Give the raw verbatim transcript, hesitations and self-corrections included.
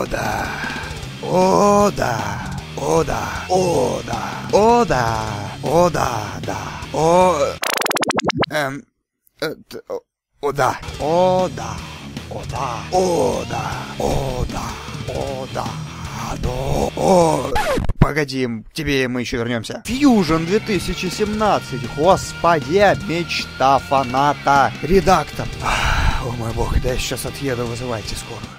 да. О, да. О, да. О, да. О, да. О, да, да. О... Эм... э, т- О, о, да. О, да. О, да. О, да. О, да. О, да. О, о. Погоди, к тебе мы еще вернемся. Fusion две тысячи семнадцать. Господи, мечта фаната. Редактор. Ах, о мой бог, да я сейчас отъеду, вызывайте скорую.